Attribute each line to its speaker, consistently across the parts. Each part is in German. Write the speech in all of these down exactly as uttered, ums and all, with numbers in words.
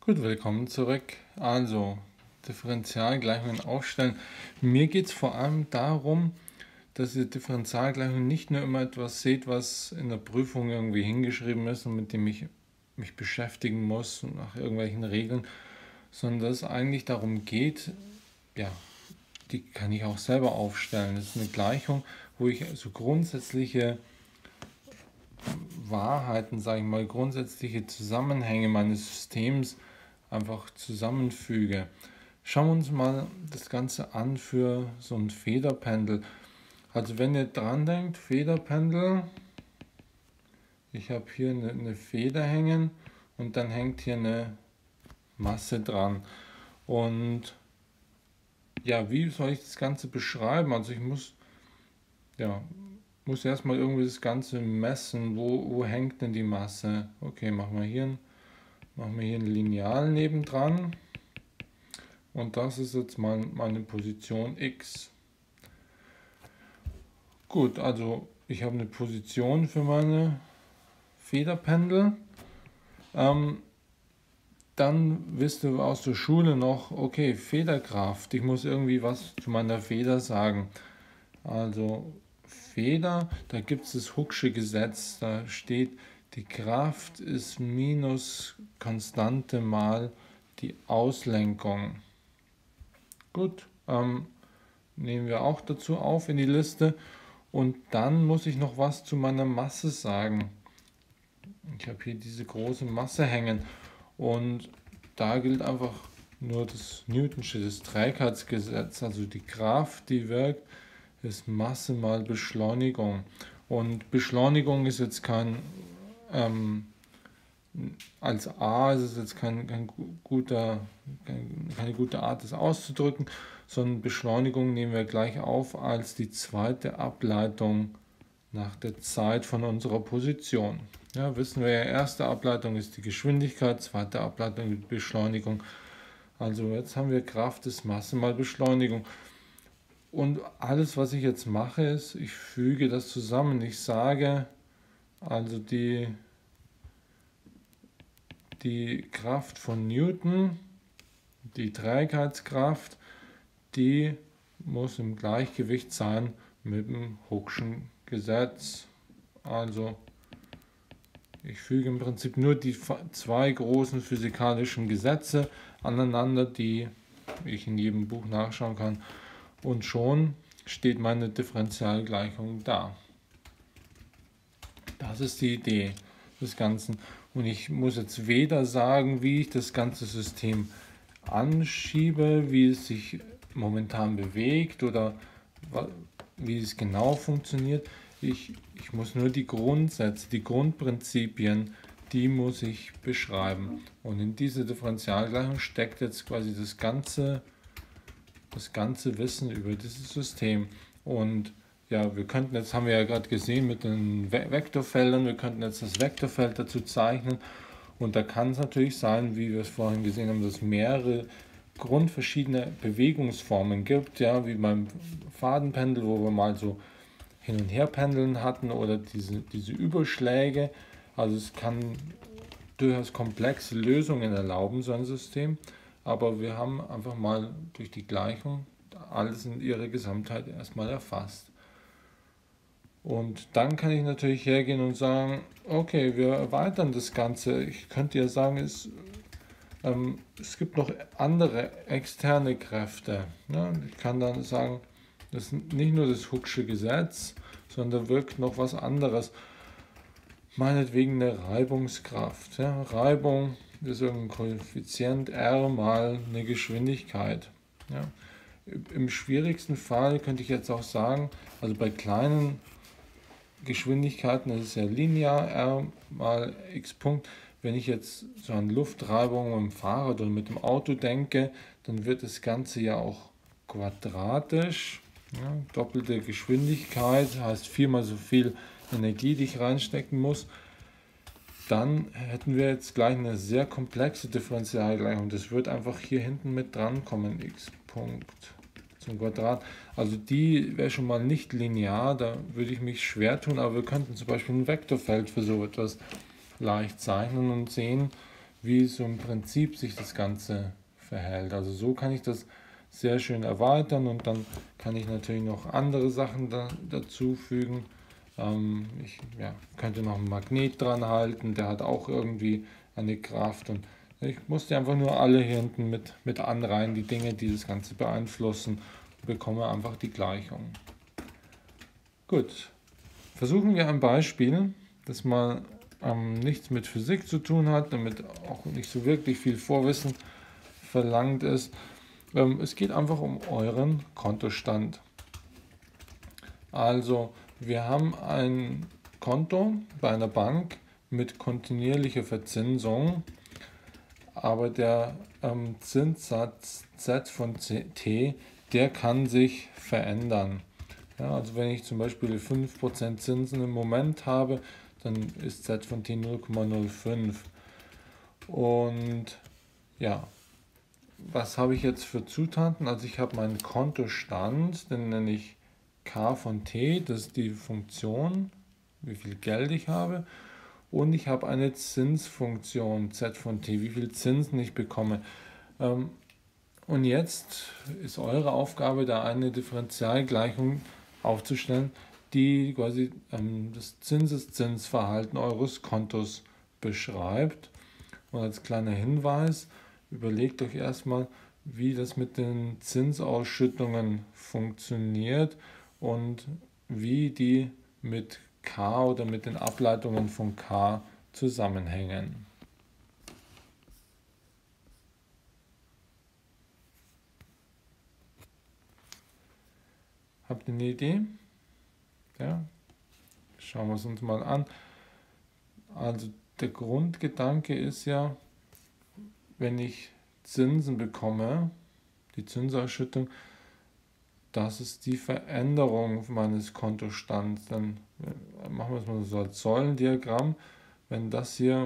Speaker 1: Gut, willkommen zurück. Also, Differentialgleichungen aufstellen. Mir geht es vor allem darum, dass ihr Differentialgleichungen nicht nur immer etwas seht, was in der Prüfung irgendwie hingeschrieben ist und mit dem ich mich beschäftigen muss nach irgendwelchen Regeln, sondern dass es eigentlich darum geht, ja, die kann ich auch selber aufstellen. Das ist eine Gleichung, wo ich so grundsätzliche Wahrheiten, sage ich mal, grundsätzliche Zusammenhänge meines Systems einfach zusammenfüge. Schauen wir uns mal das Ganze an für so ein Federpendel. Also wenn ihr dran denkt, Federpendel, ich habe hier eine, eine Feder hängen und dann hängt hier eine Masse dran. Und ja, wie soll ich das Ganze beschreiben? Also ich muss, ja, muss erstmal irgendwie das Ganze messen, wo, wo hängt denn die Masse? Okay, machen wir hier, machen wir hier ein Lineal nebendran und das ist jetzt mal meine Position X. Gut, also ich habe eine Position für meine Federpendel. Ähm, dann wisst ihr aus der Schule noch, okay, Federkraft, ich muss irgendwie was zu meiner Feder sagen. Also Feder, da gibt es das Hooke'sche Gesetz, da steht, die Kraft ist minus Konstante mal die Auslenkung. Gut, ähm, nehmen wir auch dazu auf in die Liste. Und dann muss ich noch was zu meiner Masse sagen. Ich habe hier diese große Masse hängen und da gilt einfach nur das Newtonsche, das Trägheitsgesetz, also die Kraft, die wirkt, ist Masse mal Beschleunigung. Und Beschleunigung ist jetzt kein, ähm, als A ist es jetzt kein, kein guter, kein, keine gute Art, das auszudrücken, sondern Beschleunigung nehmen wir gleich auf als die zweite Ableitung nach der Zeit von unserer Position. Ja, wissen wir ja, erste Ableitung ist die Geschwindigkeit, zweite Ableitung die Beschleunigung. Also jetzt haben wir Kraft ist Masse mal Beschleunigung. Und alles, was ich jetzt mache, ist, ich füge das zusammen. Ich sage, also die, die Kraft von Newton, die Trägheitskraft, die muss im Gleichgewicht sein mit dem Hooke'schen Gesetz. Also ich füge im Prinzip nur die zwei großen physikalischen Gesetze aneinander, die ich in jedem Buch nachschauen kann. Und schon steht meine Differentialgleichung da. Das ist die Idee des Ganzen. Und ich muss jetzt weder sagen, wie ich das ganze System anschiebe, wie es sich momentan bewegt oder wie es genau funktioniert. Ich, ich muss nur die Grundsätze, die Grundprinzipien, die muss ich beschreiben. Und in diese Differentialgleichung steckt jetzt quasi das ganze das ganze Wissen über dieses System. Und ja, wir könnten jetzt, haben wir ja gerade gesehen mit den Vektorfeldern, wir könnten jetzt das Vektorfeld dazu zeichnen und da kann es natürlich sein, wie wir es vorhin gesehen haben, dass es mehrere grundverschiedene Bewegungsformen gibt, ja, wie beim Fadenpendel, wo wir mal so hin und her pendeln hatten oder diese, diese Überschläge. Also es kann durchaus komplexe Lösungen erlauben, so ein System. Aber wir haben einfach mal durch die Gleichung alles in ihrer Gesamtheit erstmal erfasst. Und dann kann ich natürlich hergehen und sagen, okay, wir erweitern das Ganze. Ich könnte ja sagen, es, ähm, es gibt noch andere externe Kräfte. Ja, ich kann dann sagen, das ist nicht nur das Hooke'sche Gesetz, sondern da wirkt noch was anderes. Meinetwegen eine Reibungskraft. Ja, Reibung ist irgendein Koeffizient R mal eine Geschwindigkeit. Ja. Im schwierigsten Fall könnte ich jetzt auch sagen, also bei kleinen Geschwindigkeiten ist es ja linear R mal x Punkt. Wenn ich jetzt so an Luftreibung mit dem Fahrrad oder mit dem Auto denke, dann wird das Ganze ja auch quadratisch. Ja, doppelte Geschwindigkeit heißt viermal so viel Energie, die ich reinstecken muss. Dann hätten wir jetzt gleich eine sehr komplexe Differentialgleichung. Das wird einfach hier hinten mit dran kommen, x Punkt zum Quadrat. Also die wäre schon mal nicht linear, da würde ich mich schwer tun, aber wir könnten zum Beispiel ein Vektorfeld für so etwas leicht zeichnen und sehen, wie so im Prinzip sich das Ganze verhält. Also so kann ich das sehr schön erweitern und dann kann ich natürlich noch andere Sachen da, dazu fügen. Ähm, ich ja, könnte noch einen Magnet dran halten, der hat auch irgendwie eine Kraft und ich musste einfach nur alle hier hinten mit, mit anreihen, die Dinge, die das Ganze beeinflussen, und bekomme einfach die Gleichung. Gut, versuchen wir ein Beispiel, das mal ähm, nichts mit Physik zu tun hat, damit auch nicht so wirklich viel Vorwissen verlangt ist. Ähm, es geht einfach um euren Kontostand. Also wir haben ein Konto bei einer Bank mit kontinuierlicher Verzinsung, aber der ähm, Zinssatz Z von T, der kann sich verändern. Ja, also wenn ich zum Beispiel fünf Prozent Zinsen im Moment habe, dann ist Z von T null Komma null fünf. Und ja, was habe ich jetzt für Zutaten? Also ich habe meinen Kontostand, den nenne ich K von T, das ist die Funktion, wie viel Geld ich habe. Und ich habe eine Zinsfunktion Z von T, wie viel Zinsen ich bekomme. Und jetzt ist eure Aufgabe, da eine Differentialgleichung aufzustellen, die quasi ähm, das Zinseszinsverhalten eures Kontos beschreibt. Und als kleiner Hinweis, überlegt euch erstmal, wie das mit den Zinsausschüttungen funktioniert und wie die mit K oder mit den Ableitungen von K zusammenhängen. Habt ihr eine Idee? Ja, schauen wir es uns mal an. Also der Grundgedanke ist ja, wenn ich Zinsen bekomme, die Zinsausschüttung, das ist die Veränderung meines Kontostands. Dann machen wir es mal so als Säulendiagramm. Wenn das hier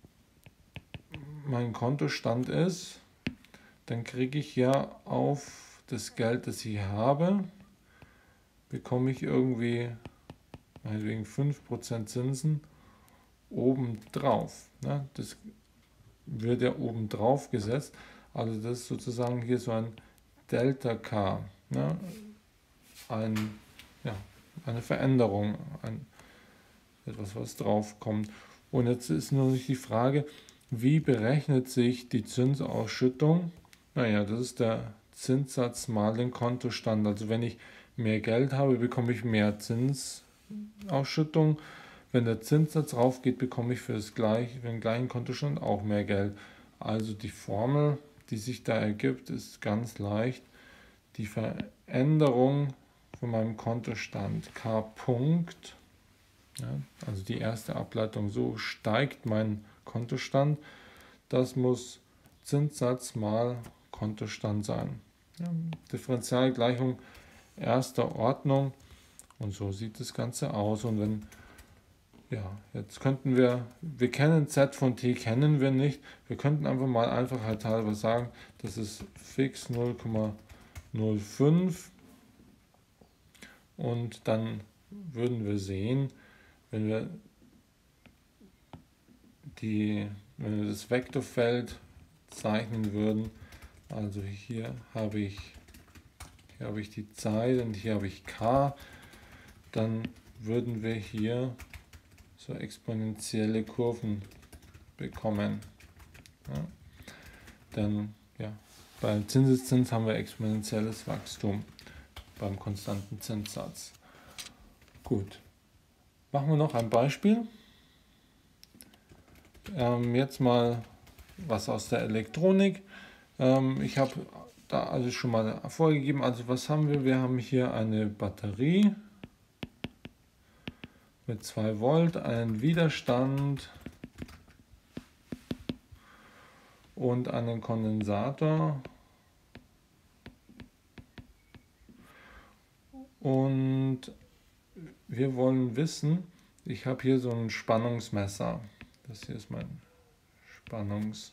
Speaker 1: mein Kontostand ist, dann kriege ich ja auf das Geld, das ich habe, bekomme ich irgendwie meinetwegen fünf Prozent Zinsen obendrauf. Ne? Das wird ja obendrauf gesetzt. Also das ist sozusagen hier so ein Delta K. Ne? Ein, ja, eine Veränderung, ein, etwas, was drauf kommt. Und jetzt ist nur nicht die Frage, wie berechnet sich die Zinsausschüttung? Naja, das ist der Zinssatz mal den Kontostand. Also wenn ich mehr Geld habe, bekomme ich mehr Zinsausschüttung. Wenn der Zinssatz raufgeht, bekomme ich für, das gleich, für den gleichen Kontostand auch mehr Geld. Also die Formel, die sich da ergibt, ist ganz leicht. Die Veränderung von meinem Kontostand K Punkt, ja, also die erste Ableitung, so steigt mein Kontostand. Das muss Zinssatz mal Kontostand sein. Ja, Differentialgleichung erster Ordnung und so sieht das Ganze aus. Und wenn, ja, jetzt könnten wir, wir kennen Z von T, kennen wir nicht. Wir könnten einfach mal einfachheitshalber sagen, das ist fix null Komma null fünf und dann würden wir sehen, wenn wir, die, wenn wir das Vektorfeld zeichnen würden, also hier habe ich, hier habe ich die Zeit und hier habe ich K, dann würden wir hier so exponentielle Kurven bekommen. Ja. Dann, ja, beim Zinseszins haben wir exponentielles Wachstum beim konstanten Zinssatz. Gut, machen wir noch ein Beispiel. Ähm, jetzt mal was aus der Elektronik. Ähm, ich habe da alles schon mal vorgegeben. Also was haben wir? Wir haben hier eine Batterie mit zwei Volt, einen Widerstand und einen Kondensator. Und wir wollen wissen, ich habe hier so ein Spannungsmesser. Das hier ist mein Spannungsmesser.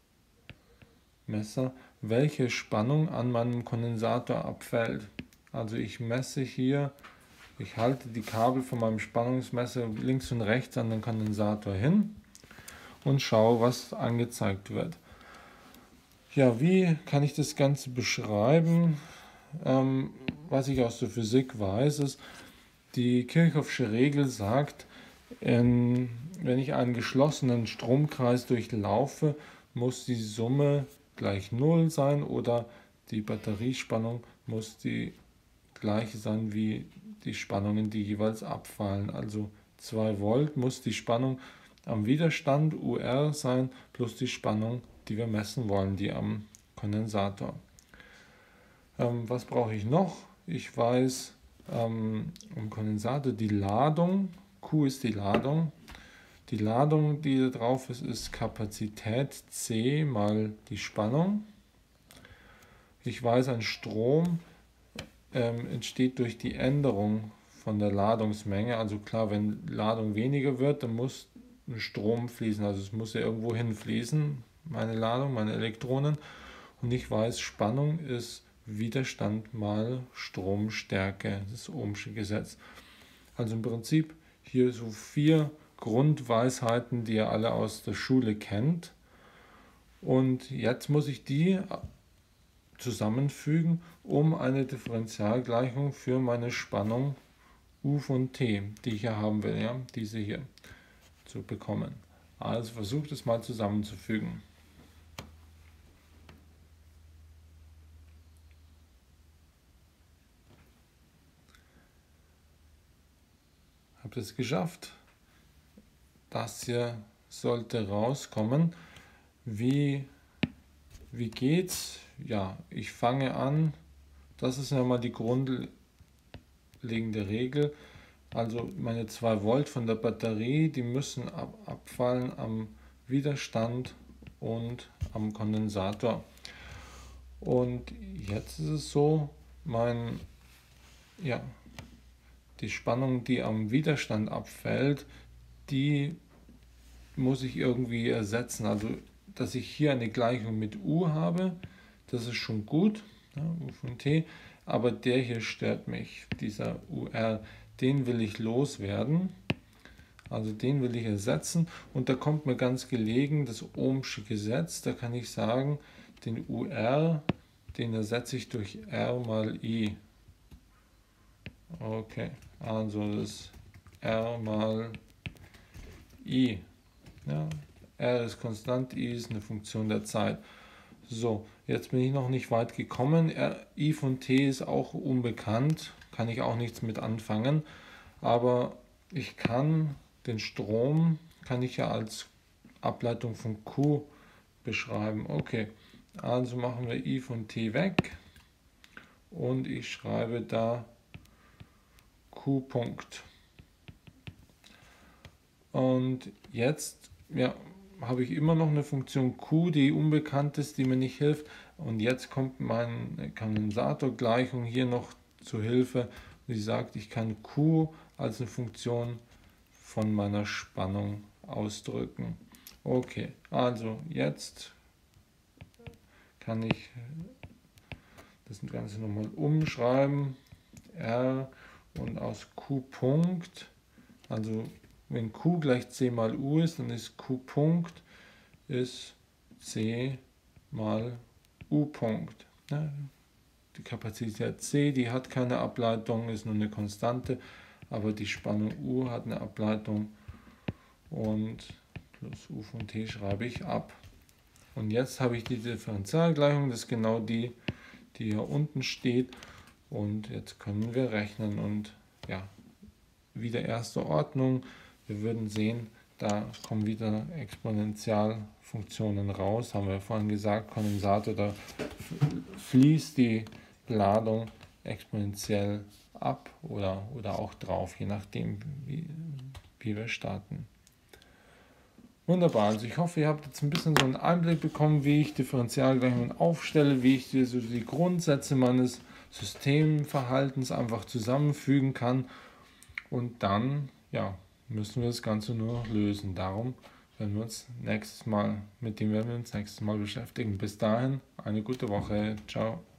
Speaker 1: Welche Spannung an meinem Kondensator abfällt. Also ich messe hier, ich halte die Kabel von meinem Spannungsmesser links und rechts an den Kondensator hin und schaue, was angezeigt wird. Ja, wie kann ich das Ganze beschreiben? Ähm, was ich aus der Physik weiß, ist, die Kirchhoffsche Regel sagt, in, wenn ich einen geschlossenen Stromkreis durchlaufe, muss die Summe gleich null sein oder die Batteriespannung muss die gleiche sein wie die Spannungen, die jeweils abfallen. Also zwei Volt muss die Spannung am Widerstand U R sein plus die Spannung, die wir messen wollen, die am Kondensator. Ähm, was brauche ich noch? Ich weiß ähm, im Kondensator die Ladung. Q ist die Ladung. Die Ladung, die da drauf ist, ist Kapazität C mal die Spannung. Ich weiß, ein Strom ähm, entsteht durch die Änderung von der Ladungsmenge. Also klar, wenn Ladung weniger wird, dann muss ein Strom fließen. Also es muss ja irgendwo hinfließen, meine Ladung, meine Elektronen. Und ich weiß, Spannung ist Widerstand mal Stromstärke, das Ohmsche Gesetz. Also im Prinzip hier so vier Grundweisheiten, die ihr alle aus der Schule kennt. Und jetzt muss ich die zusammenfügen, um eine Differentialgleichung für meine Spannung U von T, die ich ja haben will, ja, diese hier, zu bekommen. Also versucht es mal zusammenzufügen. Habt ihr es geschafft? Das hier sollte rauskommen. Wie, wie geht's? Ja, ich fange an. Das ist ja mal die grundlegende Regel. Also meine zwei Volt von der Batterie, die müssen ab, abfallen am Widerstand und am Kondensator. Und jetzt ist es so, mein, ja, die Spannung, die am Widerstand abfällt, die muss ich irgendwie ersetzen. Also, dass ich hier eine Gleichung mit U habe, das ist schon gut, ja, U von T, aber der hier stört mich, dieser U R, den will ich loswerden. Also den will ich ersetzen und da kommt mir ganz gelegen das Ohmsche Gesetz. Da kann ich sagen, den U R, den ersetze ich durch R mal I. Okay, also das R mal I. Ja, R ist konstant, I ist eine Funktion der Zeit. So, jetzt bin ich noch nicht weit gekommen. R, I von T ist auch unbekannt, kann ich auch nichts mit anfangen. Aber ich kann den Strom, kann ich ja als Ableitung von Q beschreiben. Okay, also machen wir I von T weg und ich schreibe da Q Punkt. Und jetzt ja, habe ich immer noch eine Funktion Q, die unbekannt ist, die mir nicht hilft. Und jetzt kommt meine Kondensatorgleichung hier noch zu Hilfe. Die sagt, ich kann Q als eine Funktion von meiner Spannung ausdrücken. Okay, also jetzt kann ich das Ganze nochmal umschreiben. R und aus Q Punkt, also wenn Q gleich C mal U ist, dann ist Q Punkt ist C mal U Punkt. Ja, die Kapazität C, die hat keine Ableitung, ist nur eine Konstante, aber die Spannung U hat eine Ableitung und plus U von T schreibe ich ab. Und jetzt habe ich die Differentialgleichung, das ist genau die, die hier unten steht. Und jetzt können wir rechnen und ja, wieder erste Ordnung. Wir würden sehen, da kommen wieder Exponentialfunktionen raus. Haben wir vorhin gesagt, Kondensator, da fließt die Ladung exponentiell ab oder, oder auch drauf, je nachdem, wie, wie wir starten. Wunderbar, also ich hoffe, ihr habt jetzt ein bisschen so einen Einblick bekommen, wie ich Differentialgleichungen aufstelle, wie ich die, so die Grundsätze meines Systemverhaltens einfach zusammenfügen kann und dann ja, müssen wir das Ganze nur noch lösen. Darum werden wir uns nächstes Mal, mit dem werden wir uns nächstes Mal beschäftigen. Bis dahin, eine gute Woche. Ciao.